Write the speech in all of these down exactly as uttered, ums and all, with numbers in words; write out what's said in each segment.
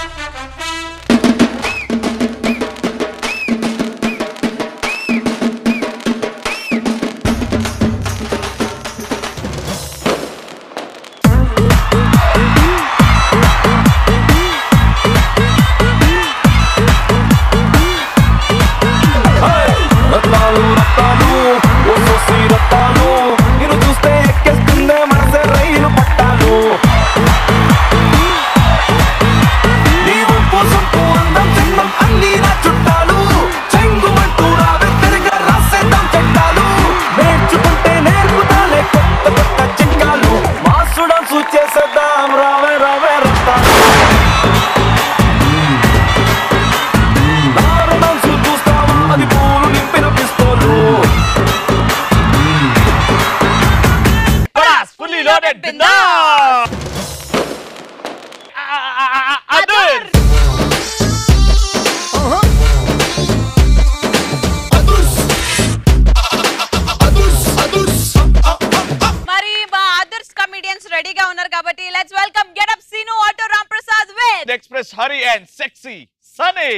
Hari and sexy Sunny.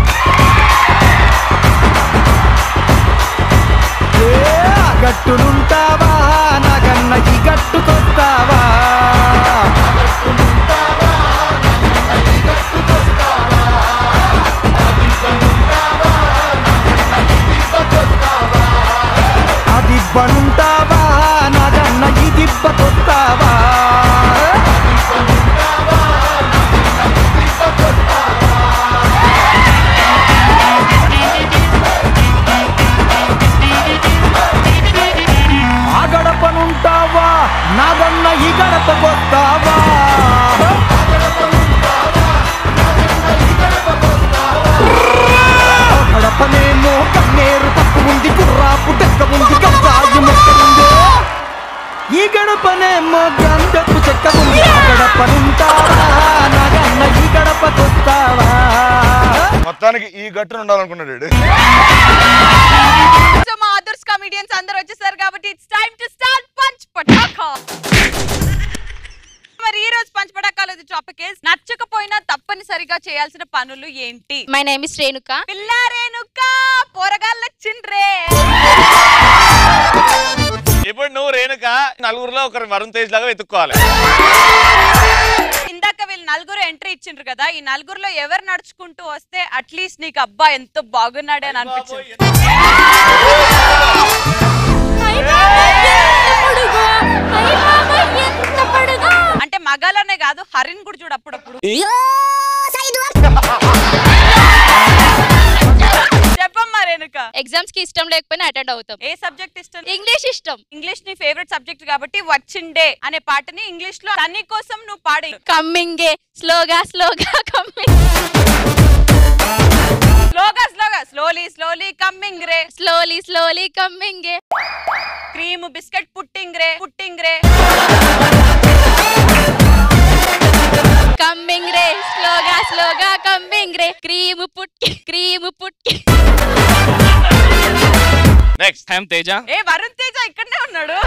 గట్టునుంటావా Naganna ఈ గట్టుకొస్తావా అదిబ్బనుంటావా నాగన్న ఈ దిబ్బకొస్తావా గడపనుంటావా నాగన్న ఈ గడపకొస్తావా గడపనేమో కన్నేరు పక్కు ఉంది గుర్రాపు డెక్క ఉంది గంగాయి మొక్క ఉంది ఈ గడపనేమో గంటకు చెక్క ఉంది గడపనుంటావా నాగన్న ఈ గడపకొస్తావా మొత్తానికి ఈ గట్టును ఉండాలనుకున్నాడు. మా అదర్స్ కమెడియన్స్ అందరూ వచ్చేసారు కాబట్టి it's time to start punch Pataka. మరి ఈ రోజు పంచ్ పటాకాలో టాపిక్ ఇస్ నచ్చకపోయినా తప్పనిసరిగా చేయాల్సిన పనులు ఏంటి. My name is Renuka. పిల్ల రేణుక పోరగాళ్ళ చిండ్రే. ఇప్పుడు నువ్వు రేణుక నలుగురులో ఒకరు వరుణ్ తేజ్ లాగా వెతుక్కోవాలి. ఇందాక వీళ్ళు నలుగురు ఎంట్రీ ఇచ్చిండ్రు కదా, ఈ నలుగురులో ఎవరు నడుచుకుంటూ వస్తే అట్లీస్ట్ నీకు అబ్బా ఎంతో బాగున్నాడే అని అనిపించింది. అంటే మగాలనే కాదు హరిన్ కూడా చూడు అప్పుడప్పుడు. చెప్పమ్మా రేణుక. ఎగ్జామ్స్ కి ఇష్టం లేకపోయినా అటెండ్ అవుతాం. ఏ సబ్జెక్ట్ ఇష్టం? ఇంగ్లీష్ ఇష్టం. ఇంగ్లీష్ నీ ఫేవరెట్ సబ్జెక్ట్ కాబట్టి వచ్చిండే అనే పాటని ఇంగ్లీష్ లో తన్ని కోసం నువ్వు పాడే. కమ్మింగే స్లోగా స్లోగా కమ్మింగ్ స్లోగా స్లోగా స్లోలీ స్లోలీ కమ్మింగ్ రే స్లోలీ స్లోలీ కమ్మింగ్ రే క్రీమ్ బిస్కెట్ పుట్టింగ్ రే పుట్టింగ్ రే కమ్మింగ్ రే స్లోగా స్లోగా కమ్మింగ్ రే క్రీమ్ పుట్టి క్రీమ్ పుట్టి. Next I'm Teja. ఏ వరుణ్ తేజ ఇక్కడనే ఉన్నాడు.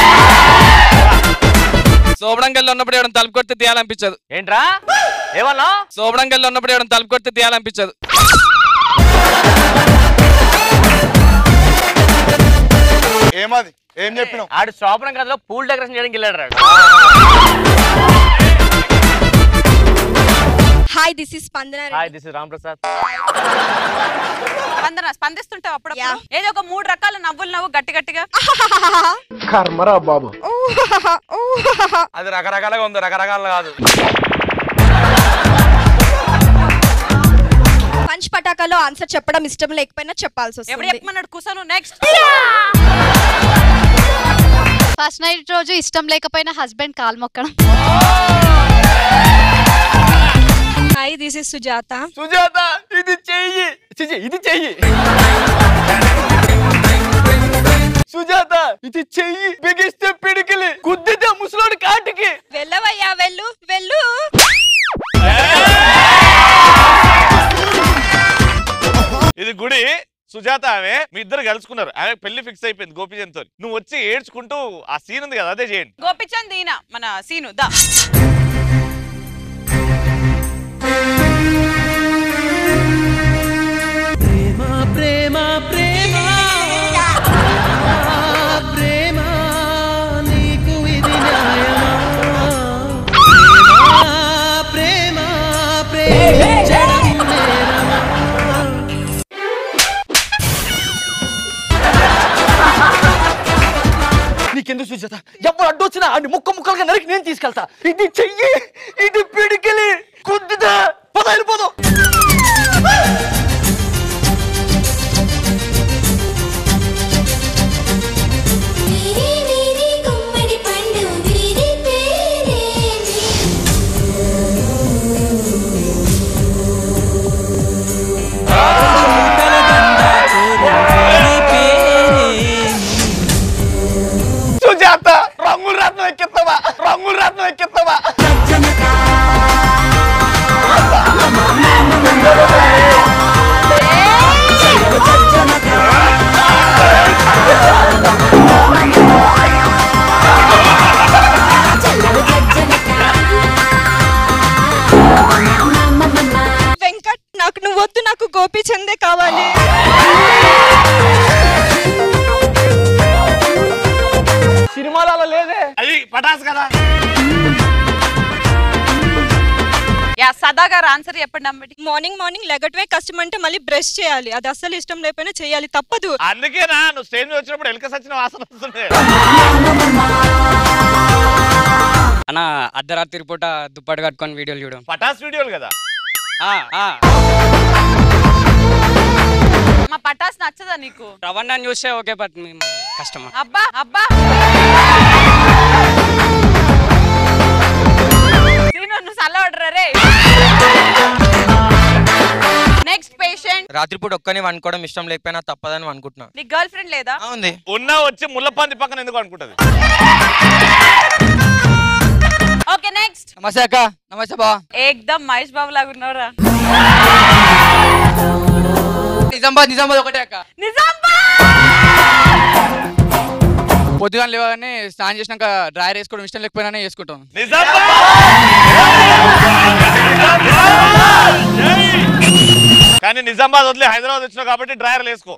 సోబడంగల్లో ఉన్నప్పుడు ఎవరైనా తలుపు కొడితే తీయాలనిపించదు. ఏంట్రా ఏమన్నా? సోబడంగల్లో ఉన్నప్పుడు ఎవరైనా తలుపు కొడితే తీయాలనిపించదు. ఏమది ఏం చెప్పినావు? ఆడు శోభనం గదిలో పూల్ డెకరేషన్ చేయడానికి వెళ్ళాడు రాడు. Hi this is Spandana. Hi this is Ram Prasad. Spandana స్పందిస్తుంటావు అప్పుడు. ఏదో ఒక మూడు రకాల నవ్వులు నవ్వు గట్టి గట్టిగా. కర్మరా బాబు. అది రకరకాలుగా ఉంది, రకరకాలు కాదు. పంచ్ పటాకాలో ఆన్సర్ చెప్పడం ఇష్టం లేకపోయినా చెప్పాల్సి ఎవరు వస్తుంది. చెప్పమన్నాడు కుసను? నెక్స్ట్. ఫస్ట్ నైట్ రోజు ఇష్టం లేకపోయినా హస్బెండ్ కాల్ మొక్కడం. Hi this is Sujatha. Sujatha ఇది చెయ్యి ఇది చెయ్యి. సుజాత ఇది చెయ్యి బిగిస్తే పిడికిలి గుద్దితే ముసలోడి కాటికి. వెళ్ళవయ్యా వెళ్ళు వెళ్ళు. ఇది గుడి. సుజాత ఆమె మీ ఇద్దరు కలుసుకున్నారు, ఆమె పెళ్లి ఫిక్స్ అయిపోయింది గోపిచంద్ తో. నువ్వు వచ్చి ఏడ్చుకుంటూ ఆ సీన్ ఉంది కదా అదే చేయండి. గోపిచంద్ ఈయన మన సీను దా. సుజాత ఎప్పుడు అడ్డు వచ్చినా అన్ని ముక్క ముక్కలుగా నరికి నేను తీసుకెళ్తా. ఇది చెయ్యి, ఇది పిడికిలి, కుద్దుదా పద వెళ్ళిపోదాం. సుజాత రంగుల రత్నం ఎక్కిస్తావా, రంగుల రత్నం ఎక్కిస్తావా? వెంకట్ నాకు నువ్వు వద్దు, నాకు గోపి చందే కావాలి. సినిమాలలో లేదే అది పటాస్ కదా. యా సదా గారు ఆన్సర్ చెప్పండి అమ్మటి. మార్నింగ్ మార్నింగ్ లెగట్వే కష్టం అంటే మళ్ళీ బ్రష్ చేయాలి, అది అస్సలు ఇష్టం లేకపోయినా చేయాలి, తప్పదు. అందుకేనా నువ్వు స్టేజ్ మీద వచ్చినప్పుడు ఎలక సచ్చిన వాసన వస్తుంది. అన్న అర్ధరాత్రి పూట దుప్పటి కట్టుకొని వీడియోలు చూడడం పటాస్ వీడియోలు కదా. మా పటాస్ నచ్చదా నీకు? రవాణా చూస్తే ఓకే, బట్ మేము కష్టమా. అబ్బా అబ్బా నువ్వు సల్లవడరా రే. Next patient. రాత్రిపూట ఒక్కని అనుకోవడం ఇష్టం లేకపోయినా తప్పదని అనుకుంటున్నా. నీ గర్ల్ ఫ్రెండ్ లేదా? ఉంది. ఉన్నా వచ్చి ముల్లపంది పక్కన ఎందుకు అనుకుంటది? Okay next. నమస్తే అక్క. నమస్తే బా. ఏకదమ్ మహేష్ బాబు లాగా ఉన్నావురా. నిజామాబాద్ నిజామాబాద్ ఒకటే అక్క. నిజామాబాద్ పొద్దుగా లేవగానే స్నానం చేసినాక డ్రైర్ వేసుకోవడం ఇష్టం లేకపోయినా వేసుకుంటాం. కానీ నిజామాబాద్ వదిలే హైదరాబాద్ వచ్చినావు కాబట్టి డ్రైయర్లు వేసుకో.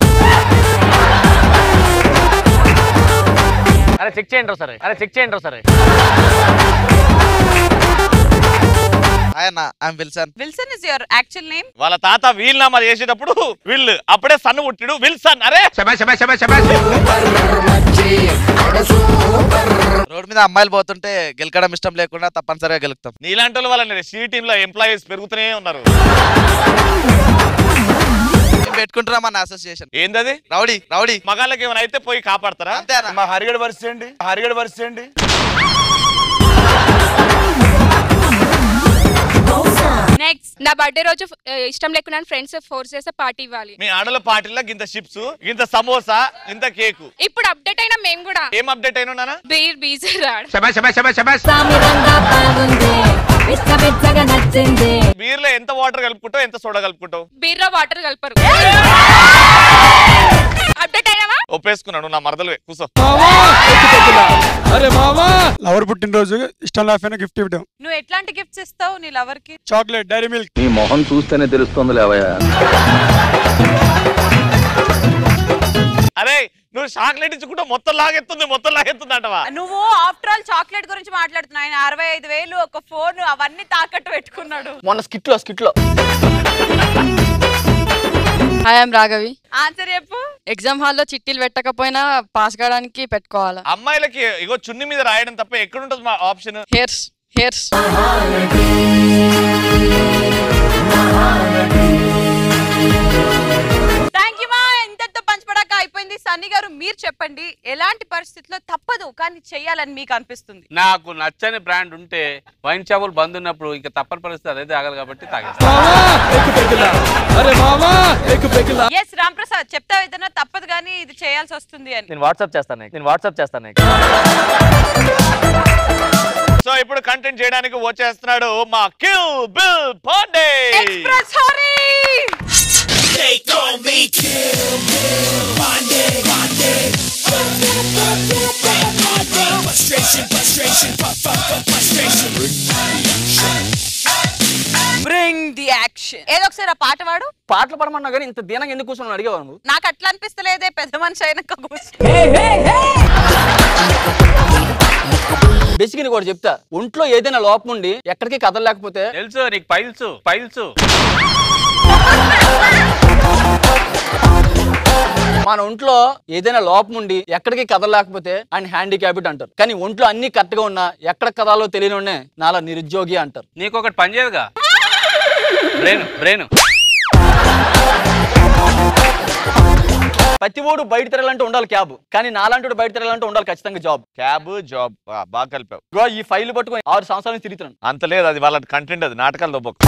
అరే చెక్ చేయండి సరే, అరే చెక్ చేయండి సరే. Wilson is your actual name. వాళ్ళ తాత వీల్ నామా చేసేటప్పుడు వీళ్ళు అప్పుడే సన్ను పుట్టిడు విల్సన్. అరే రోడ్ మీద అమ్మాయిలు పోతుంటే గెలకడం ఇష్టం లేకుండా తప్పనిసరిగా గెలుపుతాం. నీలాంటి వాళ్ళ సి టీమ్ లో ఎంప్లాయీస్ పెరుగుతూనే ఉన్నారు. పెట్టుకుంటున్నాం మన అసోసియేషన్. ఏందది? రౌడీ రౌడీ మగాళ్ళకి ఏమైనా అయితే పోయి కాపాడతారా? అంతేనా? మా హరిగడ వరిసేయండి, హరిగడ వరిసేయండి. నెక్స్ట్ నా బర్త్డే రోజు ఇష్టం లేకుండా ఫ్రెండ్స్ ఫోర్స్ చేస్తే పార్టీ ఇవ్వాలి. మీ ఆడల పార్టీలో గింత చిప్స్, గింత సమోసా, గింత కేకు. ఇప్పుడు అప్డేట్ అయినా మేము కూడా. ఏం అప్డేట్ అయినా? Beer బీజర్ rod. బీర్ లో ఎంత వాటర్ కలుపుకుంటావు, ఎంత సోడా కలుపుకుంటావు? బీర్ లో వాటర్ కలపరు. అప్డేట్ అయినావా? ఒప్పేసుకున్నాను, నా మరదలువే కూసో. అరే మామా లవర్ పుట్టినరోజు ఇష్టం లేకపోయినా గిఫ్ట్ ఇవ్వడం. నువ్వు ఎట్లాంటి గిఫ్ట్స్ ఇస్తావు నీ లవర్ కి? Chocolate, dairy milk. నీ మొహం చూస్తేనే తెలుస్తుంది లేవయ్యా. అరే నువ్వు చాక్లెట్ ఇచ్చుకుంటా మొత్తం లాగెత్తుంది, మొత్తం లాగెత్తుంది అంటవా? నువ్వు ఆఫ్టర్ ఆల్ చాక్లెట్ గురించి మాట్లాడుతున్నావు. ఆయన అరవై ఐదు వేలు ఒక ఫోన్ అవన్నీ తాకట్టు పెట్టుకున్నాడు మొన్న స్కిట్ లో స్కిట్ లో. Hi I'm Raghavi. ఆన్సర్ చెప్పు. ఎగ్జామ్ హాల్లో చిట్టీలు పెట్టకపోయినా పాస్ కావడానికి పెట్టుకోవాలా? అమ్మాయిలకి ఇగో చున్ని మీద రాయడం తప్ప ఎక్కడుంటది మా option? Hairs hairs. Thank you మా. ఇంతతో పంచపడాక అయిపోయింది. సన్నీ గారు మీరు చెప్పండి, ఎలాంటి పరిస్థితుల్లో తప్పదు కానీ చెయ్యాలని మీకు అనిపిస్తుంది? నాకు నచ్చని బ్రాండ్ ఉంటే వైన్ షాపులు బంద్ ఉన్నప్పుడు ఇంకా తప్పని పరిస్థితి అదే తాగాలి కాబట్టి తాగేస్తాను. ఎస్ రామ్ ప్రసాద్ చెప్తావు ఏదైనా తప్పదు కానీ ఇది చేయాల్సి వస్తుంది అని. నేను వాట్సాప్ చేస్తాను, నేను వాట్సాప్ చేస్తాను. సో ఇప్పుడు కంటెంట్ చేయడానికి వచ్చేస్తున్నాడు మా kill bill Pandey. Express Hari. They call me Kill Bill Monday, Monday. Frustration, frustration, frustration. Bring the action. ఏదో ఒకసారి ఆ పాట వాడు. పాటలు పడమన్నా కానీ ఇంత దీనంగా ఎందుకు కూర్చొని అడిగేవాడు నువ్వు? నాకు అట్లా అనిపిస్తలేదే, పెద్ద మనిషి అయినాక కూర్చో. బేసిక్ కూడా చెప్తా, ఒంట్లో ఏదైనా లోపం ఉండి ఎక్కడికి కదలలేకపోతే తెలుసు నీకు పైల్స్ పైల్స్ మన ఒంట్లో ఏదైనా లోపం ఉండి ఎక్కడికి కదలలేకపోతే ఆయన హ్యాండిక్యాప్డ్ అంటారు. కానీ ఒంట్లో అన్ని కరెక్ట్ గా ఉన్నా ఎక్కడ కదాలో తెలియని నాలా నిరుద్యోగి అంటారు. నీకు ఒకటి పని చేయదుగా బ్రెయిన్ బ్రెయిన్ ప్రతి ఓడు బయట తిరగాలంటే ఉండాలి క్యాబ్, కానీ నాలాంటి బయట తిరగాలంటే ఉండాలి ఖచ్చితంగా జాబ్. క్యాబ్ జాబ్ బాగా కలిపావు. ఈ ఫైల్ పట్టుకొని ఆరు సంవత్సరాలు తిరుగుతున్నాను. అంత లేదు, అది వాళ్ళ కంటెంట్, అది నాటకాలు దొబ్బకు.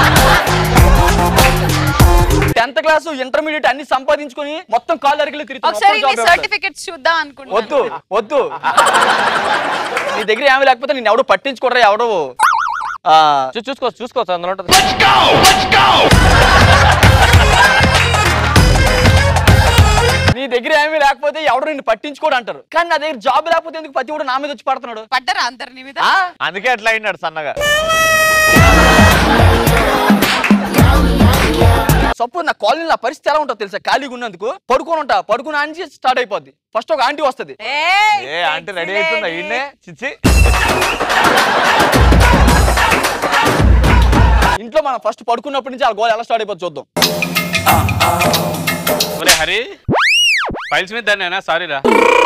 టెన్త్ క్లాస్ ఇంటర్మీడియట్ అన్ని సంపాదించుకొని మొత్తం కాల్ అరిగిలు తిరుగుతున్నాను. సర్టిఫికెట్స్ చూద్దాం అనుకుంటున్నా. వద్దు వద్దు నీ దగ్గర ఏమీ లేకపోతే నేను ఎవడో పట్టించుకోరా, ఎవడో చూసుకో చూసుకోవచ్చు అందులో ఉంటుంది. నీ దగ్గర ఏమీ లేకపోతే ఎవరు నిన్ను పట్టించుకోడు అంటారు. కానీ నా దగ్గర జాబ్ లేకపోతే ఎందుకు ప్రతి కూడా నా మీద వచ్చి పడుతున్నాడు? పడ్డరా అందరు నీ మీద? అందుకే అట్లా అయినాడు సన్నగా. సపోజ్ నా కాలనీ నా పరిస్థితి ఎలా ఉంటుందో తెలుసా? ఖాళీగా ఉన్నందుకు పడుకొని ఉంటా, పడుకుని ఆంటీ స్టార్ట్ అయిపోద్ది. ఫస్ట్ ఒక ఆంటీ వస్తుంది. ఏ ఆంటీ రెడీ అవుతుందా? ఈయనే చిచ్చి ఇంట్లో మనం ఫస్ట్ పడుకున్నప్పటి నుంచి ఆ గోల్ ఎలా స్టార్ట్ అయిపోతుంది చూద్దాం. ఒరే హరి ఫైల్స్ మీద దాన్ని సారీరా,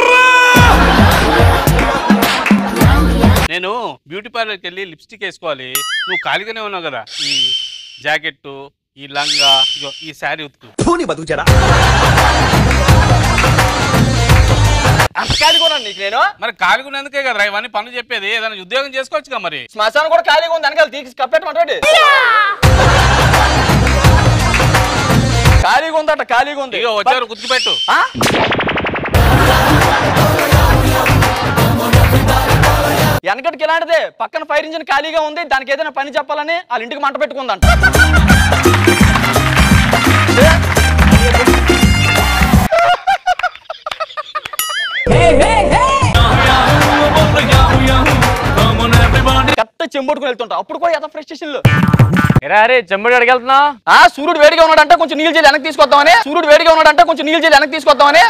నేను బ్యూటీ పార్లర్కి వెళ్ళి లిప్స్టిక్ వేసుకోవాలి, నువ్వు ఖాళీగానే ఉన్నావు కదా, ఈ జాకెట్ ఈ లంగా ఈ శారీ ఉతుకు బతుకుచారా నీకు నేను మరి ఖాళీగా ఉన్నందుకే కదా ఇవన్నీ పనులు చెప్పేది. ఏదైనా ఉద్యోగం చేసుకోవచ్చు కదా. మరి శ్మశానం కూడా ఖాళీగా ఉంది, వెనకాల తీసి కప్పెట్టమంటాడు. ఖాళీగా ఉందట, ఖాళీగా ఉంది. ఇక వచ్చారు గుర్తుపెట్టు. వెనకటికి ఎలాంటిదే, పక్కన ఫైర్ ఇంజిన్ ఖాళీగా ఉంది, దానికి ఏదైనా పని చెప్పాలని వాళ్ళ ఇంటికి మంట పెట్టుకుందంట. కరెక్ట్ చెంబుడుకుని వెళ్తుంటా, అప్పుడు కూడా ఎంత ఫ్రస్ట్రేషన్. అరే చెంబడి అడిగి వెళ్తున్నా? ఆ సూర్యుడు వేడిగా ఉన్నాడంటే కొంచెం నీళ్ళు చేసి వెనక్కి తీసుకొద్దామని సూర్యుడు వేడిగా ఉన్నాడంటే కొంచెం నీళ్ళు చేసి వెనక్కి తీసుకొద్దామని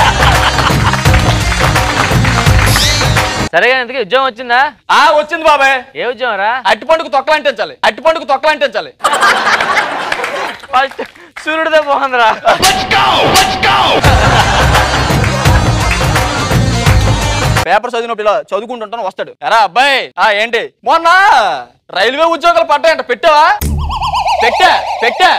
సరే ఎందుకు ఉద్యోగం వచ్చిందా? ఆ వచ్చింది బాబాయ్. ఏ ఉద్యోగం రా? అట్టి పండుగ తొక్కలంటించాలి, అట్టి పండుగ తొక్కలంటించాలి. ఫస్ట్ సూర్యుడిదే బాగుందిరా. పేపర్ చదివినప్పుడు ఇలా చదువుకుంటుంటాను, వస్తాడు. ఎరా అబ్బాయి ఆ ఏంటి మొన్న రైల్వే ఉద్యోగాలు పడ్డాయంట, పెట్టావా? పెట్టా పెట్టా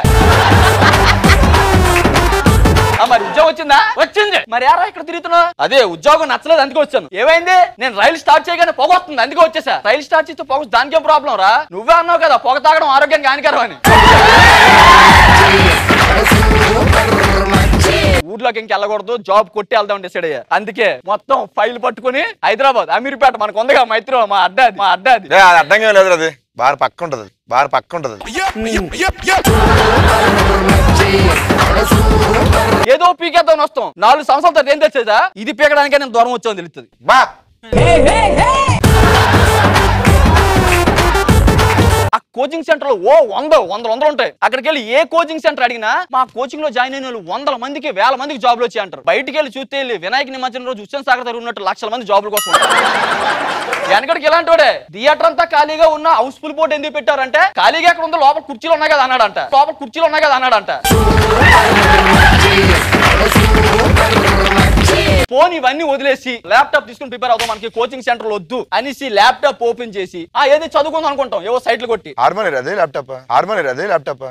మరి ఉద్యోగం వచ్చిందా? వచ్చింది. మరి యారా ఇక్కడ తిరుగుతున్నావు? అదే ఉద్యోగం నచ్చలేదు అందుకే వచ్చాను. ఏమైంది? నేను రైలు స్టార్ట్ చేయగానే పొగ వస్తుంది అందుకే వచ్చేసా. రైలు స్టార్ట్ చేస్తే పొగ దానికేం ప్రాబ్లం రా? నువ్వే అన్నావు కదా పొగ తాగడం ఆరోగ్యానికి హానికరం అని. ఊర్లోకి ఇంక వెళ్ళకూడదు, జాబ్ కొట్టి వెళ్దాం డిసైడ్ అయ్యా. అందుకే మొత్తం ఫైల్ పట్టుకుని హైదరాబాద్ అమీర్పేట మనకు ఉందిగా మైత్రి, మా అడ్డాది మా అడ్డాది. అర్థంగా లేదు, అది బాగా పక్క ఉంటది, బాగా పక్క ఉంటది. ఏదో పీకేద్దాం వస్తాం, నాలుగు సంవత్సరాల తర్వాత ఏం తెచ్చేదా? ఇది పీకడానికే నేను దూరం వచ్చాను తెలుస్తుంది. బా ఆ కోచింగ్ సెంటర్ లో ఓ వంద వందల వందలు ఉంటాయి. అక్కడికి వెళ్ళి ఏ కోచింగ్ సెంటర్ అడిగినా మా కోచింగ్ లో జాయిన్ అయిన వాళ్ళు వందల మందికి వేల మందికి జాబ్లు వచ్చి అంటారు. బయటికి వెళ్ళి చూస్తే వినాయక నిమజ్జనం రోజు హుస్సేన్ సాగర్ దగ్గర ఉన్నట్టు లక్షల మంది జాబ్ల కోసం ఉంటారు. వెనకడికి ఎలాంటి వాడే, థియేటర్ అంతా ఖాళీగా ఉన్న హౌస్ఫుల్ బోర్డు ఎందుకు పెట్టారంటే ఖాళీగా ఎక్కడ ఉందో లోపల కుర్చీలు ఉన్నాయి కదా అన్నాడంట, లోపల కుర్చీలు ఉన్నాయి కదా అన్నాడంట. ఫోన్ ఇవన్నీ వదిలేసి ల్యాప్టాప్ తీసుకుని ప్రిపేర్ అవుతాం, మనకి కోచింగ్ సెంటర్ వద్దు అనేసి ల్యాప్టాప్ ఓపెన్ చేసి ఆ ఏదో చదువుకుందాం అనుకుంటాం, ఏవో సైట్లు కొట్టి హార్మోని అదే ల్యాప్టాప్ హార్మోని అదే laptop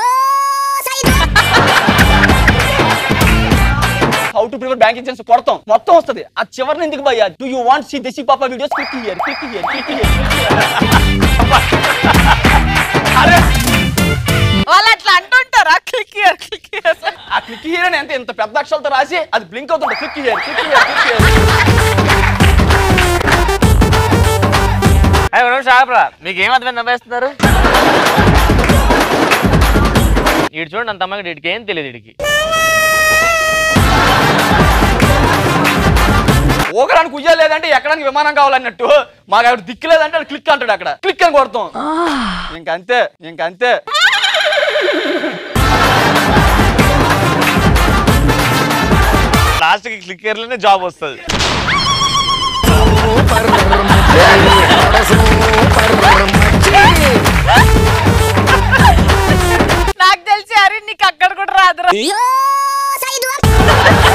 how to prepare banking sense కొడతాం, మొత్తం వస్తుంది. ఆ చివరిని ఎందుకు భయ్యా? డు యు వాంట్ సీ దేశీ పాపా videos? Click here click here click here. అరే వాళ్ళు అట్లా అంటుంటారా? Click here click here. ఆ క్లిక్ హియర్ అని ఎంత ఇంత పెద్ద అక్షరాలతో రాసి అది బ్లింక్ అవుతుంది. Click here click here click here. మీకు ఏం అర్థం నవ్వేస్తున్నారు? ఇటు చూడండి అంత అమ్మాయి, వీడికి ఏం తెలియదు. వీడికి ఊగడానికి ఉయ్యాలి లేదంటే ఎక్కడానికి విమానం కావాలన్నట్టు మాకు అక్కడ దిక్కు లేదంటే అది క్లిక్ అంటాడు. అక్కడ క్లిక్ అని కొడతాం, ఇంకంతే ఇంకంతే. లాస్ట్ కి క్లిక్ లోనే జాబ్ వస్తుంది. నాకు తెలిసి అరే నీకు అక్కడ కూడా రాదురా.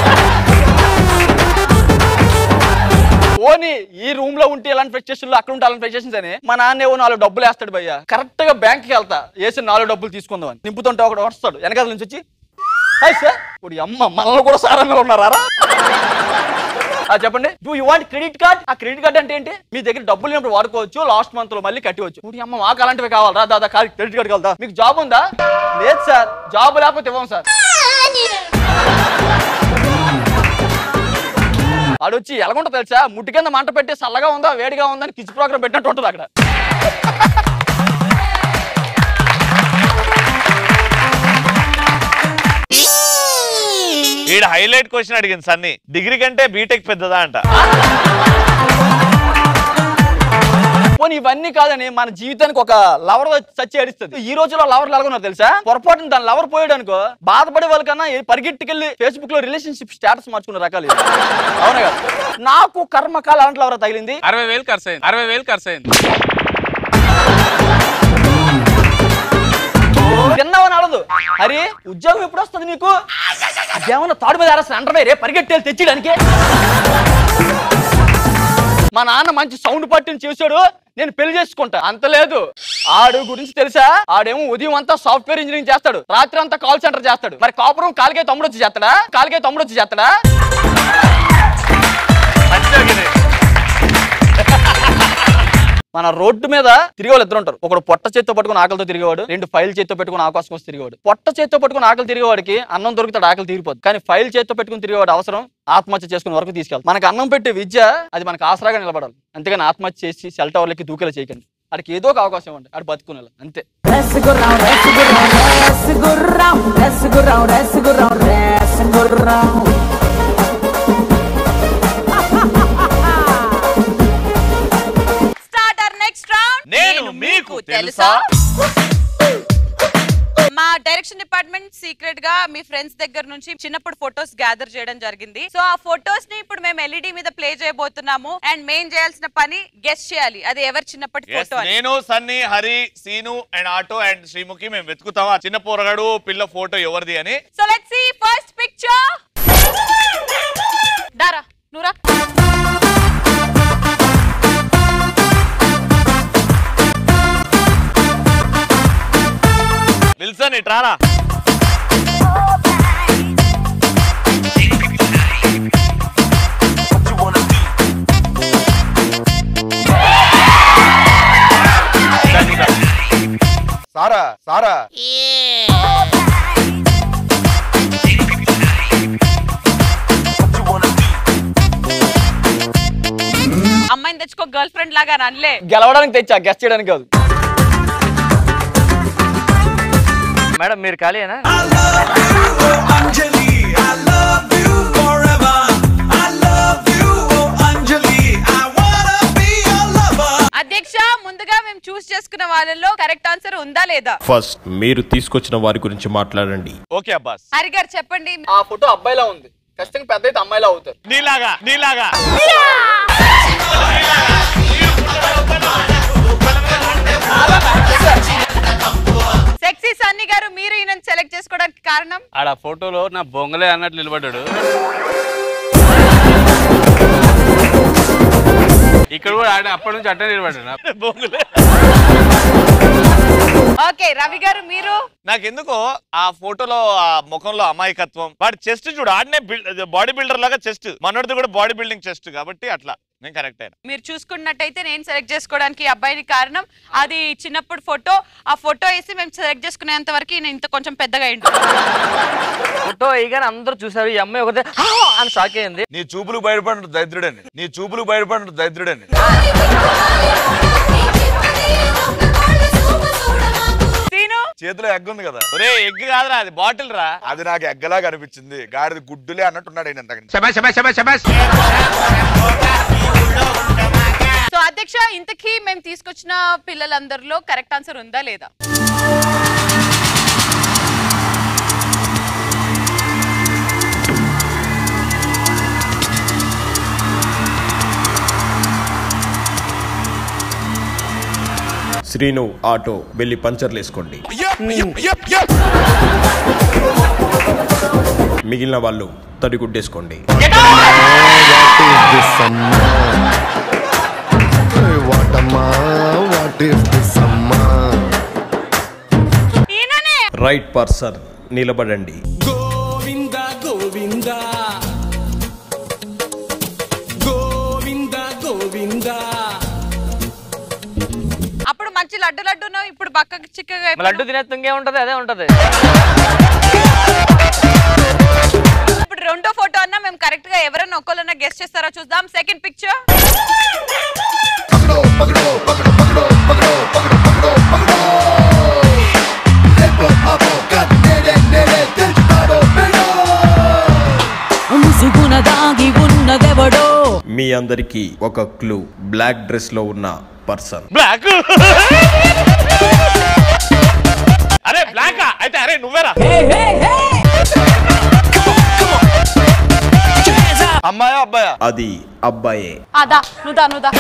స్టేషన్ లో అక్కడ ఉంటే ప్లే స్టేషన్స్ అని మా నాన్న ఏవో నాలుగు డబ్బులు వేస్తాడు భయ్య. కరెక్ట్ గా బ్యాంక్ కి వెళ్తా, వేసి నాలుగు డబ్బులు తీసుకుందాం అని నింపుతుంటే ఒకటి వస్తాడు వెనకాల నుంచి వచ్చి, హాయ్ సార్, ఇప్పుడు అమ్మ మనల్ని కూడా సారంగా ఉన్నారా చెప్పండి, do you want credit card? ఆ క్రెడిట్ కార్డ్ అంటే ఏంటి? మీ దగ్గర డబ్బులు లేనప్పుడు వాడుకోవచ్చు, లాస్ట్ మంత్ లో మళ్ళీ కట్టివచ్చు. ఇప్పుడు అమ్మ మాకు అలాంటివి కావాలరా, దాదా క్రెడిట్ కార్డ్ కలదా? మీకు జాబ్ ఉందా? లేదు సార్, జాబ్ లేకపోతే ఇవ్వం సార్. ఆడొచ్చి ఎలాగుంటో తెలుసా, ముట్టి కింద మంట పెట్టి చల్లగా ఉందా వేడిగా ఉందా అని కిచ్ ప్రోగ్రామ్ పెట్టినట్టు ఉంటుంది అక్కడ. ఈడ హైలైట్ క్వశ్చన్ అడిగింది సన్నీ, డిగ్రీ కంటే బీటెక్ పెద్దదా అంట. పోనీ ఇవన్నీ కాదని మన జీవితానికి ఒక లవర్ చచ్చి ఏడుస్తుంది. ఈ రోజులో లవర్లు ఎలాగొన్నారు తెలుసా, పొరపాటున దాని లవర్ పోయాడు అనుకో బాధపడే వాళ్ళకన్నా పరిగెట్టుకెళ్ళి ఫేస్బుక్ లో రిలేషన్షిప్ స్టేటస్ మార్చుకున్న రకాలు. అవునా కదా? నాకు కర్మకాల అలాంటి లవర్ తగిలింది. అరవై వేలు ఖర్చు అయింది అరవై వేలు ఖర్చు అయింది తిన్నావని అడదు, అరే ఉద్యోగం ఎప్పుడు వస్తుంది నీకు? అదేమన్నా తాడు మీద అరసలు అంటారు రే పరిగెట్టి తెచ్చడానికి. మా నాన్న మంచి సౌండ్ పట్టిని చేశాడు, నేను పెళ్లి చేసుకుంటా అంత లేదు. ఆడు గురించి తెలుసా, ఆడేమో ఉదయం అంతా సాఫ్ట్వేర్ ఇంజనీరింగ్ చేస్తాడు, రాత్రి అంతా కాల్ సెంటర్ చేస్తాడు. మరి కాపురం కాలికే తమ్ముడు వచ్చి చేస్తాడా? కాలికే తమ్ముడు వచ్చి చేస్తాడా? మన రోడ్డు మీద తిరిగేవాళ్ళు ఇద్దరు ఉంటారు. ఒకడు పొట్ట చేత్తో పట్టుకుని ఆకలితో తిరిగేవాడు, రెండు ఫైల్ చేత్తో పెట్టుకుని ఆకాశం కోసం తిరిగేవాడు. పొట్ట చేత్తో పట్టుకుని ఆకలి తిరిగేవాడికి అన్నం దొరుకుతాడు, ఆకలి తీరిపోదు. కానీ ఫైల్ చేత్తో పెట్టుకుని తిరిగేవాడు అవసరం ఆత్మహత్య చేసుకునే వరకు తీసుకెళ్తాం. మనకు అన్నం పెట్టే విద్య అది మనకు ఆసరాగా నిలబడాలి, అంతేగాని ఆత్మహత్య చేసి సెల్ టవర్లకి దూకేలా చేయకండి. ఆడికి ఏదో ఒక అవకాశం ఉంది, ఆడు బతుకునేలా అంతే. నేను మీకు తెలుసా? మా డైరెక్షన్ డిపార్ట్మెంట్ సీక్రెట్ గా మీ ఫ్రెండ్స్ దగ్గర నుంచి చిన్నప్పుడు ఫొటోస్ గ్యాదర్ చేయడం జరిగింది. సో ఆ ఫొటోస్ ని ఇప్పుడు మేము ఎల్ఈడి మీద ప్లే చేయబోతున్నాము అండ్ మెయిన్ చేయాల్సిన పని గెస్ చేయాలి అది ఎవరి చిన్నప్పటి ఫోటో. నేను Sunny Hari Seenu and auto and Sreemukhi మేము వెతుకుతాం ఆ చిన్న పోరగాడు పిల్ల ఫోటో ఎవరిది అని. So let's see first picture. దారా నూరా విల్సన్ ఇట్రారా. సారా సారా అమ్మాయిని తెచ్చుకో గర్ల్ ఫ్రెండ్ లాగా అనలే, గెలవడానికి తెచ్చా గెస్ట్ చేయడానికి కాదు. మేడం మీరు ఖాళీనా? అధ్యక్ష ముందుగా మేము చూస్ చేసుకున్న వాళ్ళలో కరెక్ట్ ఆన్సర్ ఉందా లేదా? ఫస్ట్ మీరు తీసుకొచ్చిన వారి గురించి మాట్లాడండి. ఓకే అబ్బాస్. హరి గారు చెప్పండి. ఆ ఫోటో అబ్బాయిలా ఉంది, ఖచ్చితంగా పెద్ద అయితే అమ్మాయిలా అవుతారు. నీలాగా నీలాగా సెక్సీ సన్నీ గారు మీరు ఈయన సెలెక్ట్ చేసుకోవడానికి కారణం? ఆడ ఫోటోలో నా బొంగలే అన్నట్లు నిలబడ్డాడు, ఇక్కడ కూడా ఆడ అప్పటి నుంచి అట్టే నిలబడ్డాడు బొంగలే. ఓకే రవి గారు మీరు? నాకెందుకో ఆ ఫోటోలో ఆ ముఖంలో అమాయకత్వం, వాడి చెస్ట్ చూడు ఆడనే బాడీ బిల్డర్ లాగా చెస్ట్, మనోడిది కూడా బాడీ బిల్డింగ్ చెస్ట్ కాబట్టి అట్లా నేను కరెక్ట్ అయినా. మీరు చూసుకున్నట్టయితే నేను సెలెక్ట్ చేసుకోవడానికి అబ్బాయిని కారణం అది చిన్నప్పుడు ఫోటో, ఆ ఫోటో వేసి మేము సెలెక్ట్ చేసుకునేంత వరకు నేను ఇంత కొంచెం పెద్దగా అయింది. ఫోటో వేయగానే అందరూ చూసారు, ఈ అమ్మాయి ఒకటే అని షాక్ అయింది. నీ చూపులు బయటపడిన దరిద్రుడని నీ చూపులు బయటపడిన దరిద్రుడని చేతిలో ఎగ్ ఉంది కదా. ఒరే ఎగ్ కాదురా అది బాటిల్ రా. అది నాకు ఎగ్గలా కనిపించింది, గాడిది గుడ్డులే అన్నట్టున్నాడు ఆయన. సో అధ్యక్ష ఇంతకీ మేము తీసుకొచ్చిన పిల్లలందరిలో కరెక్ట్ ఆన్సర్ ఉందా లేదా? శ్రీను ఆటో వెళ్ళి పంచర్లు వేసుకోండి, మిగిలిన వాళ్ళు తడిగుడ్డేసుకోండి. రైట్ పర్సన్ నిలబడండి. గోవింద గోవింద గోవింద గోవింద. అప్పుడు మంచి లడ్డు లడ్డును ఇప్పుడు బక్కకి చిక్కగా లడ్డు తినేస్తే ఇంకేముంటది, అదే ఉంటది. ఇప్పుడు రెండో ఫోటో అన్నా మేము కరెక్ట్ గా ఎవరైనా ఒక్కళ్ళన్నా గెస్ట్ చేస్తారో చూద్దాం. Second picture. మీ అందరికి ఒక క్లూ. బ్లాక్ డ్రెస్ లో ఉన్న పర్సన్. బ్లాక్ అరే బ్లాక్ అయితే అరే నువ్వేరా? అమ్మాయా అబ్బాయా? అది అబ్బాయే. అదా నుదా నుదా.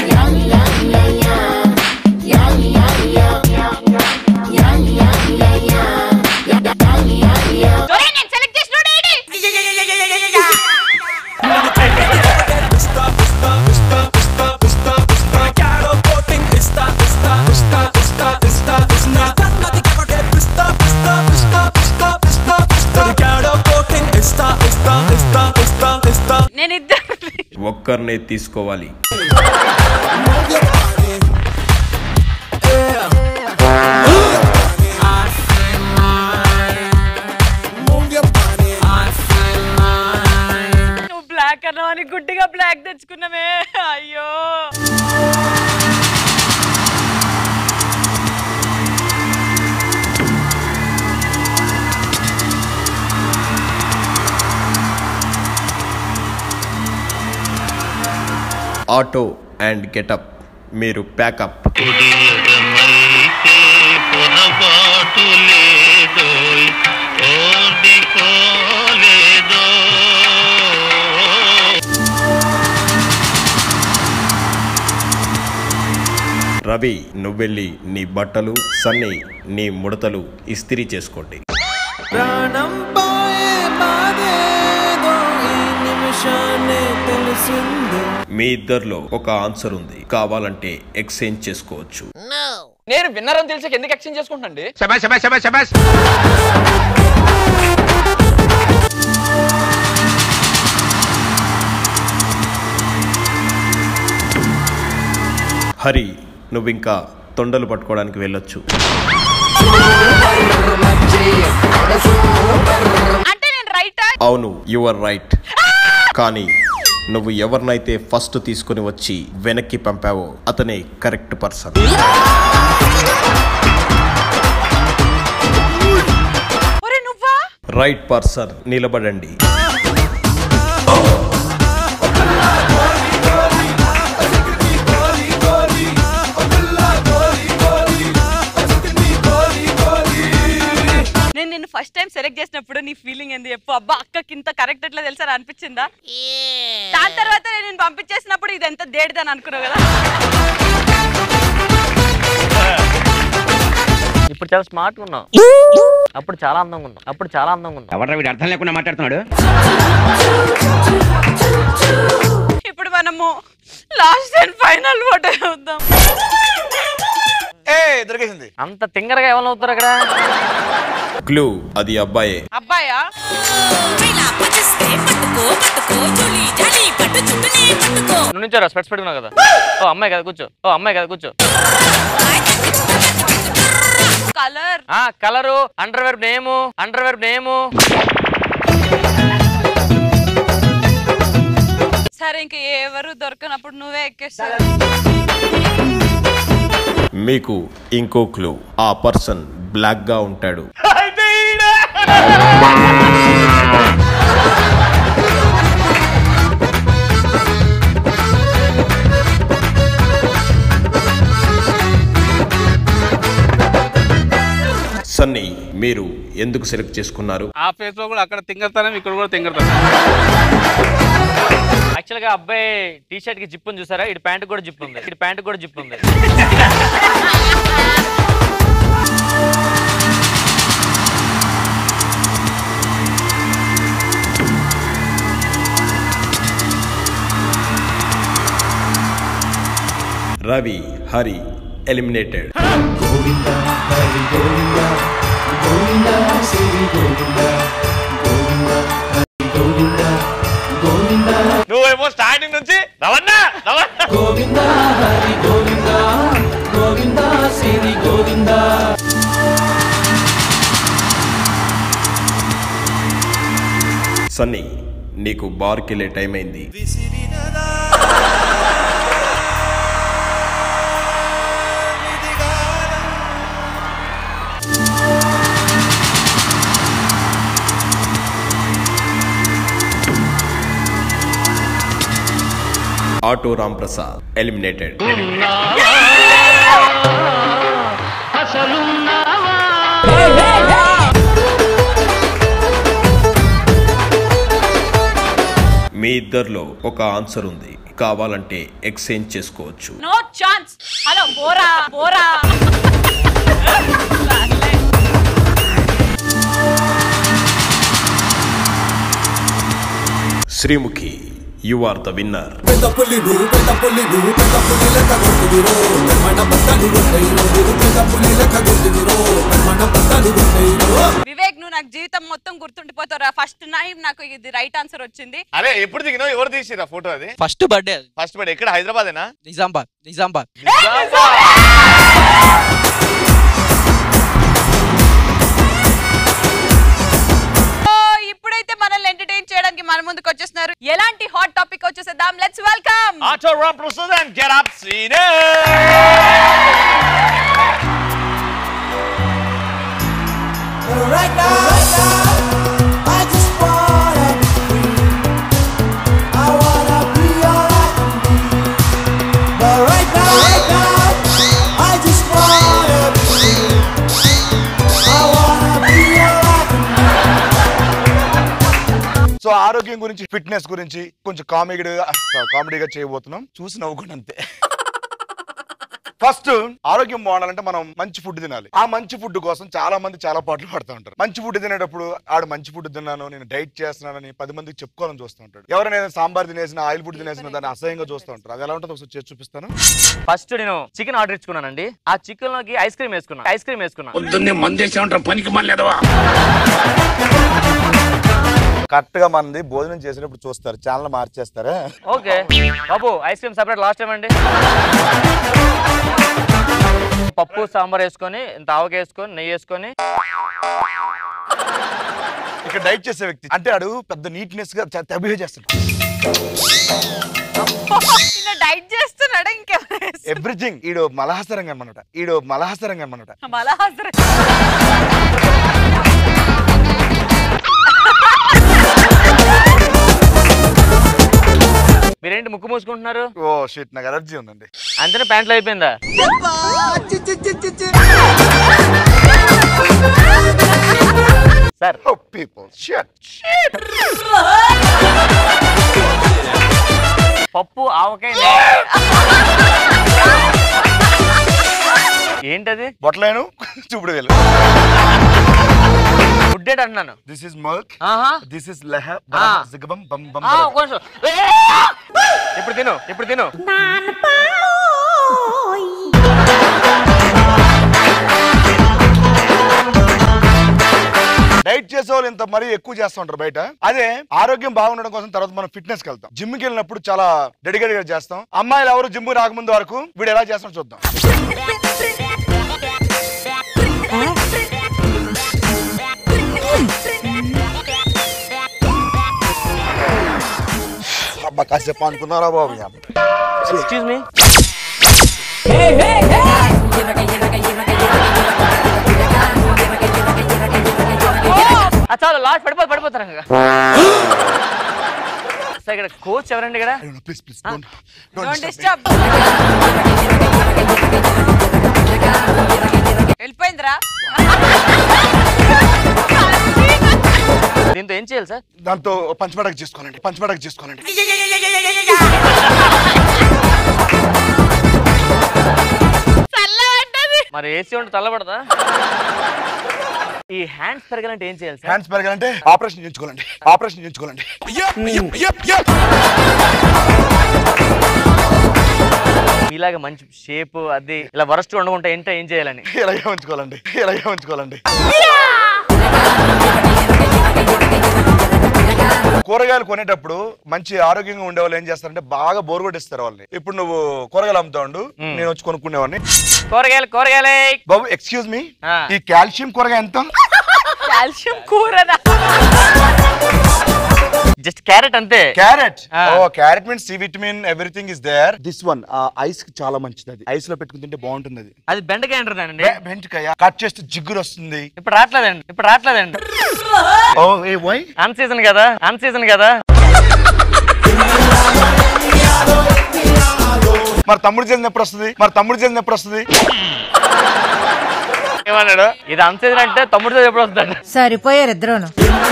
ఒక్కరినే తీసుకోవాలి. నువ్వు బ్లాక్ అన్నావు అని గుడ్డిగా బ్లాక్ తెచ్చుకున్నామే. అయ్యో ఆటో అండ్ గెటప్. మీరు ప్యాకప్. రవి నువ్వెళ్ళి నీ బట్టలు, సన్నీ నీ ముడతలు ఇస్త్రీ చేసుకోండి. ప్రాణం పోయే బాధేదో ఈ నిమిషానే తెలిసింది. మీ ఇద్దరిలో ఒక ఆన్సర్ ఉంది, కావాలంటే ఎక్స్చేంజ్ చేసుకోవచ్చు. నేను విన్నరని తెలిసి ఎందుకు ఎక్స్చేంజ్ చేసుకుంటానండి? హరి నువ్వింకా తొండలు పట్టుకోవడానికి వెళ్ళొచ్చు. అవును, యు ఆర్ రైట్. కానీ నువ్వు ఎవరినైతే ఫస్ట్ తీసుకుని వచ్చి వెనక్కి పంపావో అతనే కరెక్ట్ పర్సన్. రైట్ పర్సన్ నిలబడండి. నేను నిన్ను ఫస్ట్ టైం సెలెక్ట్ చేసినప్పుడు నీ ఫీలింగ్ ఏంది చెప్పు? అబ్బా అక్కకి ఇంత కరెక్ట్ ఎట్లా తెలుసా అనిపించిందా? దాని తర్వాత నేను పంపించేసినప్పుడు ఇది ఎంత దేడిదని అనుకున్నావు కదా. ఇప్పుడు చాలా స్మార్ట్ ఉన్నావు, అప్పుడు చాలా అందంగా ఉన్నావు, అప్పుడు చాలా అందంగా ఉన్నావు. ఎవరు వీడు అర్థం లేకుండా మాట్లాడుతున్నాడు? ఇప్పుడు మనము లాస్ట్ అండ్ ఫైనల్ ఫోటో చూద్దాం. దొరికేసింది. అంత తింగరగా ఎవరు అవుతారు అక్కడ? క్లూ అది అబ్బాయే. అబ్బాయా? నువ్వు నుంచోరా, స్పెట్స్ పెట్టుకున్నావు కదా. ఓ అమ్మాయి కదా కూర్చో, ఓ అమ్మాయి కదా కూర్చో. కలర్ ఆ colour, underwear name, underwear name. సరే ఇంక ఎవరు దొరకనప్పుడు నువ్వే ఎక్కేస్తావు. మీకు ఇంకో క్లూ, ఆ పర్సన్ బ్లాక్ గా ఉంటాడు. సన్నీ మీరు ఎందుకు సెలెక్ట్ చేసుకున్నారు? ఆ ఫేస్ లో కూడా అక్కడ తింగర్తానం, ఇక్కడ కూడా తింగర్తానం. యాక్చువల్ గా అబ్బాయి టీ షర్ట్ కి జిప్ ఉంది చూసారా, ఇటు ప్యాంట్ కూడా జిప్ ఉంది, ఇటు ప్యాంట్ కూడా జిప్ ఉంది. రవి హరి ఎలిమినేటెడ్. గోవింద హరి గోవింద గోవింద శ్రీ గోవింద గోవింద హరి గోవింద గోవింద. నువ్వేమో స్టార్టింగ్ నుంచి రవన్నా రవన్నా గోవింద హరి గోవింద గోవింద శ్రీ గోవింద. సన్నీ నీకు బార్కి వెళ్ళే టైం అయింది. Auto Ram Prasad eliminated. మీ ఇద్దరిలో ఒక ఆన్సర్ ఉంది, కావాలంటే ఎక్స్చేంజ్ చేసుకోవచ్చు. No chance. హలో బోరా బోరా. Sreemukhi you are the winner. Vivek నువ్వు నాకు జీవితం మొత్తం గుర్తుండిపోతారా. ఫస్ట్ టైం నాకు ఇది రైట్ ఆన్సర్ వచ్చింది. అరే ఎప్పుడు దిగినావు, ఎవరు తీసిరా ఫోటో? అది ఫస్ట్ బర్త్డే. ఫస్ట్ బర్త్డే ఎక్కడ? హైదరాబాదేనా? నిజామాబాద్. నిజామాబాద్. ఇప్పుడైతే మనల్ని ఎంటర్టైన్ చేయడానికి మన ముందుకు వచ్చేస్తున్నారు. ఎలాంటి హాట్ టాపిక్ వచ్చేసేద్దాం. Let's welcome auto Ram Prasad and getup సీనే. Right now, right now, I just wanna be free. I wanna be all I can be. But right now, right now, I just wanna be free. I wanna be all I can be. So ఆరోగ్యం గురించి, fitness గురించి కొంచెం కామెడీగా కామెడీగా చేయబోతున్నాం. చూసి నవ్వుకోండి అంతే. First ఆరోగ్యం బాగుండాలంటే మనం మంచి ఫుడ్ తినాలి. ఆ మంచి ఫుడ్ కోసం చాలా మంది చాలా పాటలు పడుతూ ఉంటారు. మంచి ఫుడ్ తినేటప్పుడు ఆడు మంచి ఫుడ్ తిన్నాను, నేను డైట్ చేస్తున్నానని పది మందికి చెప్పుకోవాలని చూస్తూ ఉంటాడు. ఎవరైనా సాంబార్ తినేసిన, ఆయిల్ ఫుడ్ తినేసిన దాన్ని అసహ్యంగా చూస్తూ ఉంటారు. అది ఎలా ఉంటుందో ఒకసారి చేసి చూపిస్తాను. ఫస్ట్ నేను చికెన్ ఆర్డర్ ఇచ్చుకున్నానండి. ఆ చికెన్ లోకి ఐస్ క్రీమ్ వేసుకున్నా ఐస్ క్రీమ్ వేసుకున్నా కరెక్ట్ గా మనది భోజనం చేసేటప్పుడు చూస్తారు, ఛానల్ మార్చేస్తారా? ఓకే బాబు, ice cream separate last time అండి. పప్పు సాంబార్ వేసుకొని, ఇంత ఆవకాయ వేసుకొని, నెయ్యి వేసుకొని. ఇక్కడ డైట్ చేసే వ్యక్తి అంటే ఆడు పెద్ద నీట్నెస్ గా బిహేవ్ చేస్తాడు. డైట్ చేస్తున్నాడు ఇంకెవరు? ఎవ్రీథింగ్ ఈడు మలహాసరంగా అనమాట. ఈడు మలహాసరంగా అనమాట. మలహాసరం. మీరేంటి ముక్కు మూసుకుంటున్నారు? ఓ షిట్, నాకు అలర్జీ ఉందండి. అంతనే ప్యాంట్లు అయిపోయిందా? Sir people shit. పప్పు ఆవకాయ ఏంటది? బొట్లేను చూపుడు వేలు. ఫుడ్ డేట్ అంటున్నాను. This is milk, this is లెహ జిగబం బం బం. ఇప్పుడు తిను, ఇప్పుడు తిను. డైట్ చేసే వాళ్ళు ఇంత మరీ ఎక్కువ చేస్తూ ఉంటారు బయట. అదే ఆరోగ్యం బాగుండడం కోసం తర్వాత మనం ఫిట్నెస్ కి వెళ్తాం. జిమ్ కి వెళ్ళినప్పుడు చాలా డెడికేటెడ్ గా చేస్తాం. అమ్మాయిలు ఎవరు జిమ్ రాకముందు వరకు వీడు ఎలా చేస్తాం చూద్దాం. అబ్బా కాసేపు అనుకున్నారా బాబు? Excuse me. చాలా లాస్ట్ పడిపో పడిపోతారు సార్. ఇక్కడ కోచ్ ఎవరండి? ఇక్కడ ప్లీజ్ ప్లీజ్ డోంట్ డిస్టర్బ్. వెళ్ళిపోయిందిరా. దీంతో ఏం చేయాలి సార్? దాంతో పంచపడక చేసుకోవాలండి, పంచపడక చేసుకోవాలండి. మరి ఏసీ ఉంటే తల్లబడదా? ఈ హ్యాండ్స్ పెరగాలంటే ఏం చేయాలి సార్? హ్యాండ్స్ పెరగాలంటే ఆపరేషన్ చేయించుకోవాలండి, ఆపరేషన్ చేయించుకోవాలండి. ఇలాగ మంచి షేప్ అది ఇలా వరస్ట్ ఉండకుంటే ఏంటో ఏం చేయాలని ఇలాగే ఉంచుకోవాలండి ఇలాగే ఉంచుకోవాలండి కూరగాయలు కొనేటప్పుడు మంచి ఆరోగ్యంగా ఉండే వాళ్ళు ఏం చేస్తారంటే బాగా బోర్ కొట్టిస్తారు వాళ్ళని. ఇప్పుడు నువ్వు కూరగాయలు అమ్ముతా ఉండు, నేను వచ్చి కొనుక్కునేవాడిని. కూరగాయలు కూరగాయలే బాబు ఎక్స్క్యూజ్ మీ, ఈ కాల్షియం కూరగాయ ఎంత? కాల్షియం కూరనా? జస్ట్ క్యారెట్ అంతే. క్యారెట్ ఓ carrot means C vitamin everything is there. This one ice కి చాలా మంచిది, అది ఐస్ లో పెట్టుకుని తింటే బాగుంటుంది. అది అది బెండకాయ అంటారండి. బెండకాయ కట్ చేస్తే జిగురు వస్తుంది. ఇప్పుడు రావట్లేదండి ఇప్పుడు రావట్లేదండి ఓ ఏ వై? అన్ సీజన్ కదా అన్ సీజన్ కదా. మరి తమ్ముడు చేసిన ఎప్పుడు వస్తుంది? మరి తమ్ముడు చేసిన ఎప్పుడు వస్తుంది? ఏమన్నాడు? ఇది అన్ సీజన్ అంటే తమ్ముడు ఎప్పుడు వస్తాడు? సరిపోయారు ఇద్దరును.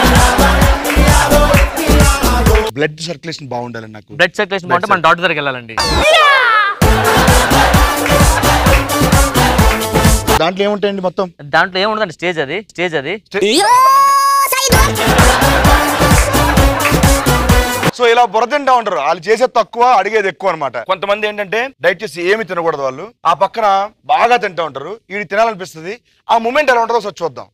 బ్లడ్ సర్క్యులేషన్ బాగుండాలి నాకు. బ్లడ్ సర్క్యులేషన్ బాగుంటే మన డాక్టర్ దగ్గరికి వెళ్ళాలండి. దాంట్లో ఏముంటాయండి మొత్తం? దాంట్లో ఏముండదండి, స్టేజ్ అది స్టేజ్ అది సో ఇలా బుర్ర తింటా ఉంటారు. వాళ్ళు చేసేది తక్కువ, అడిగేది ఎక్కువ అనమాట. కొంతమంది ఏంటంటే డైట్ చేసి ఏమి తినకూడదు, వాళ్ళు ఆ పక్కన బాగా తింటా ఉంటారు. వీడి తినాలనిపిస్తుంది, ఆ మూమెంట్ ఎలా ఉంటుందో ఒకసారి చూద్దాం.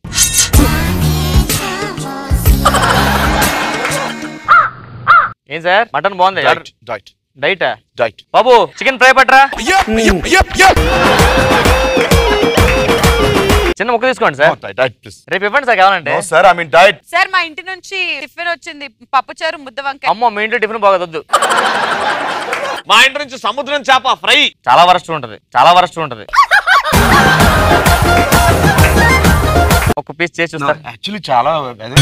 ఏం సార్ మటన్ బాగుంది? డైట్ డైట్ డైట్ బాబు చికెన్ ఫ్రై పట్టరా. చిన్న ముక్క తీసుకోండి సార్. రేపు ఇవ్వండి సార్ కావాలంటే. Sir I mean diet. Sir మా ఇంటి నుంచి టిఫిన్ వచ్చింది, పప్పుచారు ముద్ద వంకాయ. అమ్మో మీ ఇంట్లో టిఫిన్ బాగొద్దు. మా ఇంటి నుంచి సముద్రం చేప ఫ్రై చాలా వరస్ట్ ఉంటది, చాలా వరస్ట్ ఉంటది. ఒక పీస్ చేసి చూస్తా. యాక్చువల్లీ చాలా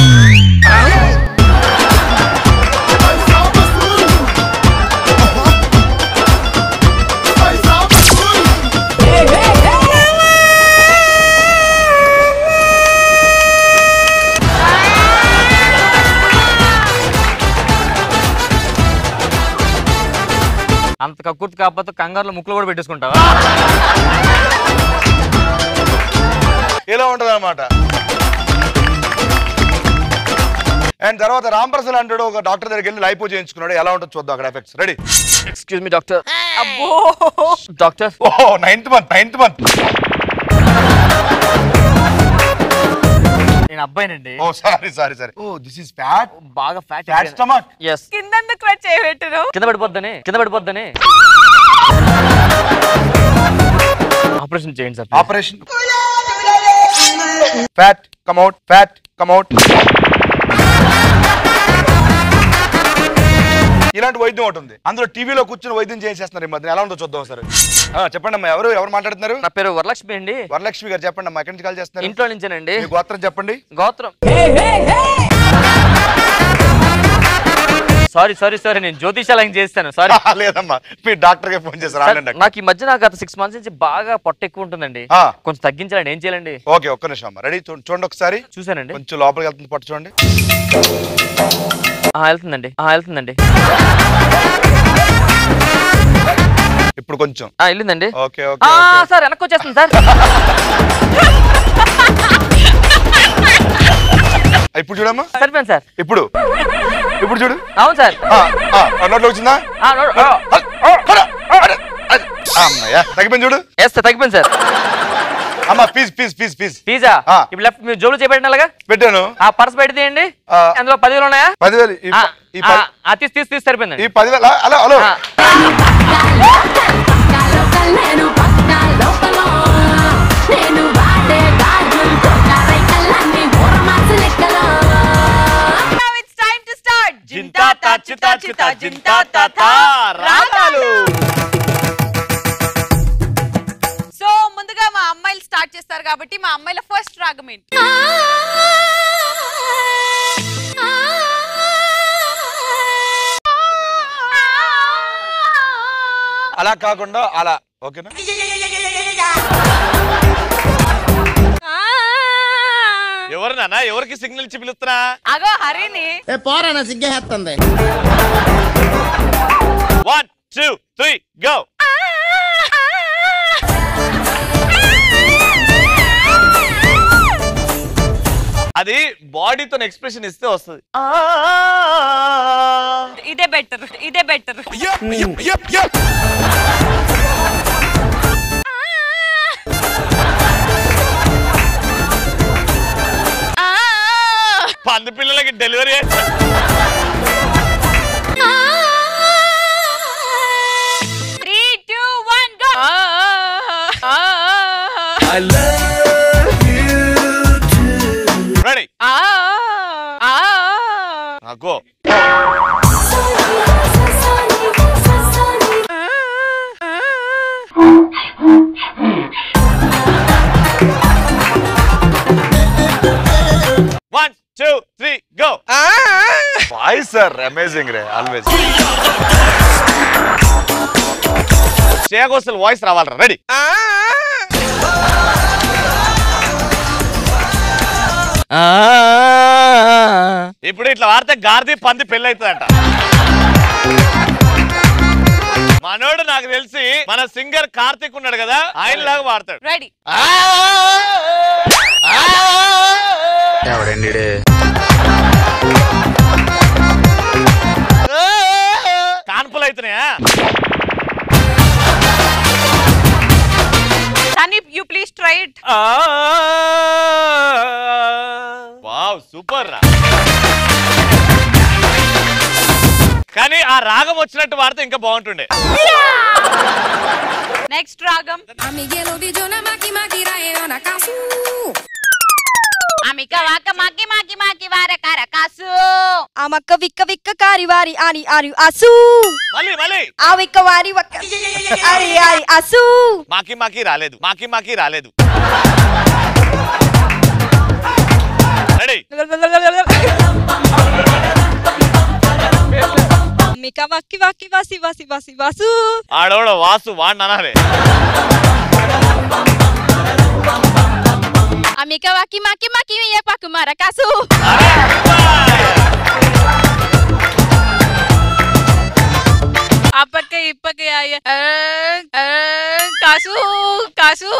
అంత కక్కుర్తి కాకపోతే కంగారులో ముక్కులు కూడా పెట్టేసుకుంటావా? ఇలా ఉంటది అనమాట. అండ్ తర్వాత రామ్ ప్రసాద్ అంటాడు ఒక డాక్టర్ దగ్గరికి వెళ్ళి లైపో చేయించుకున్నాడు. ఎలా ఉంటుంది చూద్దాం అక్కడ effects. Ready? Excuse me doctor. అబ్బో డాక్టర్. ఓహో నైన్త్ మంత్ నైన్త్ మంత్ నేను అబ్బాయినండి. Oh sorry sorry sorry. Oh this is fat, బాగా ఫ్యాట్ ఫ్యాట్ స్టమక్. yes కిందెందుకు రా చేయబెట్టును? కింద పడిపోద్దని కింద పడిపోద్దని ఆపరేషన్ చేయండి sir. Operation. Fat come out, fat come out. ఇలాంటి వైద్యం ఉంటుంది. అందులో టీవీలో కూర్చొని వైద్యం చేసేస్తున్నారు ఈ మధ్య. ఎలా ఉందో చూద్దాం సార్. చెప్పండి అమ్మా, ఎవరు ఎవరు మాట్లాడుతున్నారు? నా పేరు వరలక్ష్మి అండి. వరలక్ష్మి గారు చెప్పండి అమ్మా, ఎక్కడి నుంచి కాల్ చేస్తున్నారు? ఇంట్లో నుంచేనండి. మీ గోత్రం చెప్పండి. గోత్రం సారీ సారీ సారీ నేను జ్యోతిషాలయం చేస్తాను. సారీ లేదమ్మా, మీ డాక్టర్ గా ఫోన్ చేశారు. నాకు ఈ మధ్య నాకు గత సిక్స్ మంత్స్ నుంచి బాగా పొట్ట ఎక్కువ ఉంటుందండి, కొంచెం తగ్గించాలండి. ఏం చేయాలండి? ఓకే ఒక్క నిమిషం అమ్మా. రెడీ? చూడండి ఒకసారి. చూసానండి. కొంచెం లోపలికి వెళ్తుంది, పట్టు చూడండి. వెళ్తుందండి వెళ్తుందండి ఇప్పుడు కొంచెం వెళ్ళిందండి. ఓకే ఓకే సార్ వెనక్కి వచ్చేస్తుంది సార్. ఇప్పుడు చూడమ్మా. సరిపోయింది సార్. ఇప్పుడు ఇప్పుడు చూడు. అవును సార్. నోట్లో వచ్చిందా? తగ్గిపోయింది చూడు. ఎస్ సార్ తగ్గిపోయింది సార్. అమ్మా ఫీజ్ ఫీజ్ ఫీజ్ ఫీజ్ ఫీజా? ఇప్పుడు లెఫ్ట్ మీరు జోబులు చేపెట్టినలాగా పెట్టాను. ఆ పర్స్ పెట్టి తీయండి. అందులో పదివేలు ఉన్నాయా? పదివేలు తీసి తీసి తీసి సరిపోయింది. ఈ పదివేలు హలో హలో సో ముందుగా మా అమ్మాయిలు స్టార్ట్ చేస్తారు కాబట్టి మా అమ్మాయిల ఫస్ట్ రాగం ఏంటి? అలా కాకుండా అలా. ఓకేనా? ఎవరు నాన్న? ఎవరికి సిగ్నల్ ఇచ్చి పిలుస్తున్నా? అగో హరిని. పోరానా సిగ్గేస్తుంది. One two three go. అది బాడీతో ఎక్స్ప్రెషన్ ఇస్తే వస్తుంది. ఇదే బెటర్, ఇదే బెటర్. పంది పిల్లలకి delivery three two one go. Ready go. One two three go. Voice sir amazing రే ఆల్వేస్. శ్రేయాఘోషల్ వాయిస్ రావాలరా. రెడీ ఇప్పుడు ఇట్లా వాడితే గార్ది పంది పెళ్లి అవుతుందంట. మనోడు నాకు తెలిసి మన సింగర్ కార్తిక్ ఉన్నాడు కదా, ఆయన లాగా వాడతాడు. రెడీ కాన్పులు అవుతున్నాయా? You please try it. Wow super రా. కానీ ఆ రాగం వచ్చినట్టు వాడితే ఇంకా బాగుంటుండే. నెక్స్ట్ రాగం అమిక వాక మాకి మాకి మాకి వార కరకాసు అమక్క విక్క విక్క కారి వారి ఆరి ఆరి అసు మళ్ళీ మళ్ళీ ఆ విక్క వారి వక్క ఆరి ఆరి అసు. మాకి మాకి రాలేదు, మాకి మాకి రాలేదు. రెడీ మిక వక్కి వక్కి వాసి వాసి వాసి వాసు. ఆడోడ వాసు వాడిని అనాలే. అమిక వాకి మాకి మాకి ఏ పాకు మరకాసు. అప్పక్క ఇప్పక కాసు కాసు.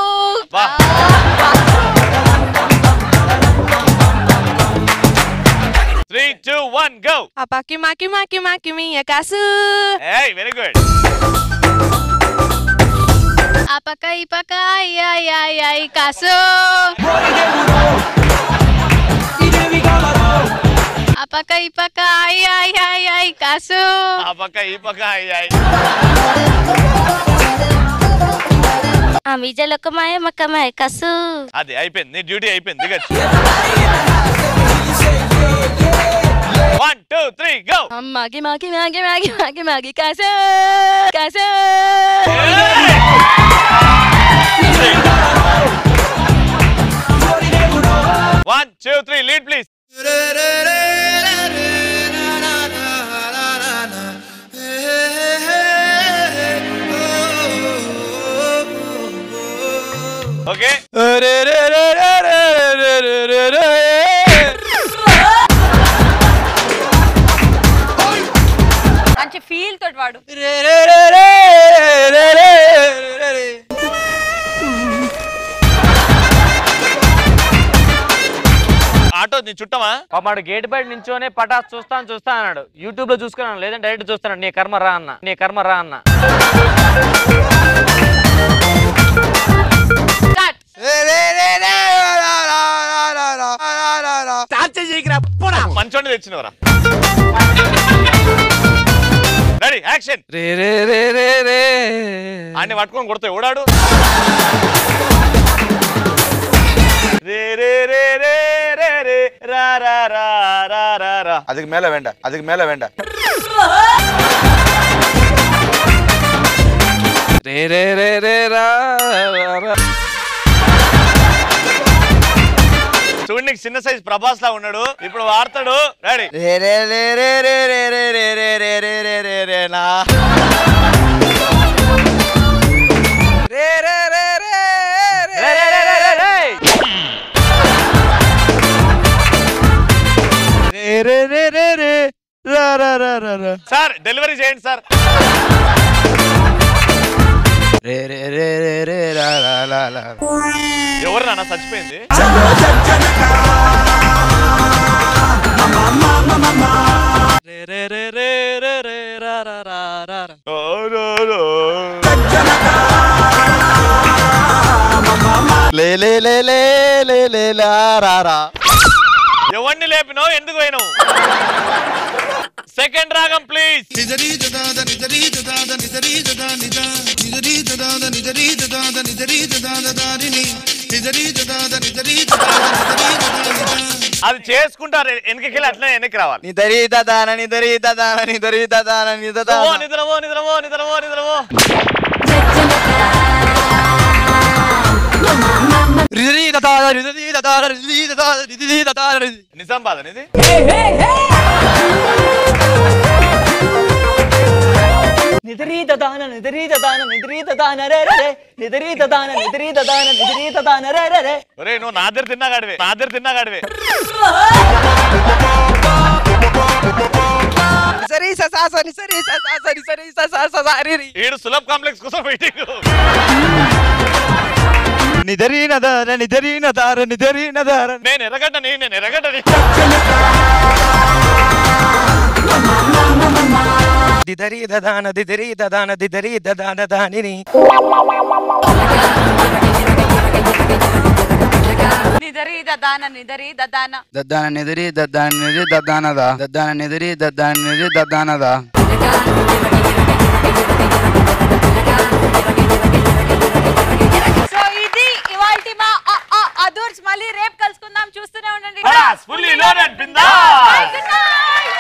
Three two one go. అప్పకి మాకి మాకి మాకి మీ కాసు. ఏయ్ వెరీ గుడ్. అప్పక ఇప్పక అయ్యాయి అయ్యాయి కాసు. అప్పక ఇప్పక అయ్యాయి అయ్యాయి కాసు. ఆ పక్క ఈ పక్క అయ్యాయి. అమి జలక మాయ మక్క మాయ కాసు. అది అయిపోయింది, నీ డ్యూటీ అయిపోయింది. దిగచ్చు. One two three go. మాగి మాగి మాగి మాగి మాగి మాగి కాసు కాసు. One two three lead please. Okay మంచి ఫీల్ తోటి వాడు. ఆటో నీ చుట్టమా? పాపాడు గేట్ బయట నించోనే పటాస్ చూస్తాను చూస్తా అన్నాడు. యూట్యూబ్ లో చూసుకున్నాను, లేదంటే డైరెక్ట్ చూస్తాను. నీ కర్మ రా అన్న, నీ కర్మ రా అన్న. మంచోండి తెచ్చినవరా. Ready action. రే రే రే రే రే అన్ని పట్టుకొని కొడతాయి ఓడాడు. రే రే రే రే రే రే రా రా రా రా రా రా. அதுக்கு மேல வேண்டாம், அதுக்கு மேல வேண்டாம். రే రే రే రే రా రా. చూడు నీకు చిన్న సైజ్ ప్రభాస్ లా ఉన్నాడు, ఇప్పుడు వాడతాడు. రెడీ రే రే రే రే రే రే రే రే రే రే రే రే రే రే నా. రే రే రే రే రే రే రే రే రే. రే రే రే రే రే రా రా రా రా రా. సార్ డెలివరీ చేయండి సార్. రే రే రే రే రే రా రా రా రా. ఎవరు నాన్న చచ్చిపోయింది? రే రే రే రే రే రే రా రా రా రా రా. లే లే లే లే లే లే లా రా రా. ఎవరిని లేపినావు ఎందుకు పోయినావు సెకండ్ రాగం ప్లీజ్ అది చేసుకుంటారు వెనకకి అట్లా వెనక్కి రావాలి నిదరి దదాన నిదరి దదాన నిదరి దదాన నిదదాన నిద్రవో నిద్రవో నిద్రవో నిద్రవో నిజాం బాధ ఇది నిదరి దదాన నిదరి దదాన నిదరి దదాన రే రే నిదరి దదాన నిదరి దదాన నిదరి దదాన రే రే రే ఒరే నువ్వు నా దగ్గర తిన్నాగాడివే నా దగ్గర తిన్నాగాడివే సరి ససాసని సరి ససాసని సరి ససాసరి ఈడు సులభ్ కాంప్లెక్స్ కోసం వెయిటింగ్ నిదరీన దార నిదరీన దార నిదరీన దార నేను ఎరగడ్డని నేను ఎరగడ్డని దిదరి దదాన దిదరి దదాన దిదరి దదాన దానిని నిదరి దదాన నిదరి దదాన దద్దాన నిదిరి దద్దాన నిది దద్దానదా దద్దాన నిదిరి దద్దాన నిది దద్దానదా సో ఇది ఇవాల్టి మా అదర్స్ మళ్ళీ రేపు కలుసుకుందాం చూస్తూనే ఉండండి fully loaded